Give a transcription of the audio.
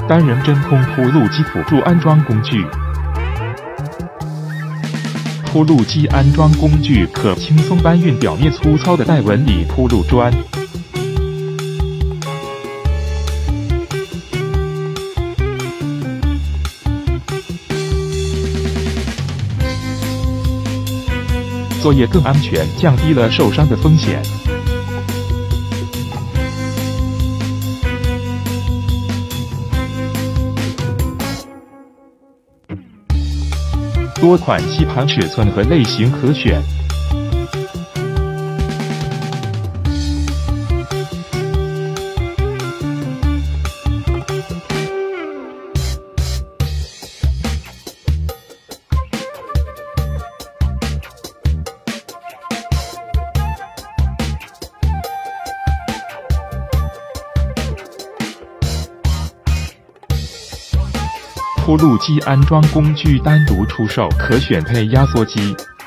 单人真空铺路机辅助安装工具。铺路机安装工具可轻松搬运表面粗糙的带纹理铺路砖。作业更安全，降低了受伤的风险。多款吸盘尺寸和类型可选。铺路机安装工具单独出售，可选配压缩机。